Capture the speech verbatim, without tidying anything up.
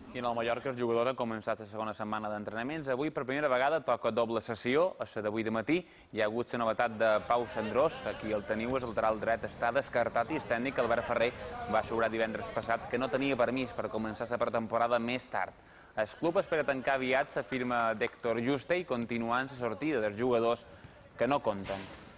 I en el Mallorca el jugador ha començat la segona setmana d'entrenaments. Avui per primera vegada toca doble sessió, a la d'avui de matí. Hi ha hagut la novetat de Pau Sandrós, aquí el teniu, el lateral dret està descartat i el tècnic Albert Ferrer va assegurar divendres passat que no tenia permís per començar la pretemporada més tard. El club espera tancar aviat la firma d'Héctor Juste i continuar en la sortida dels jugadors que no compten.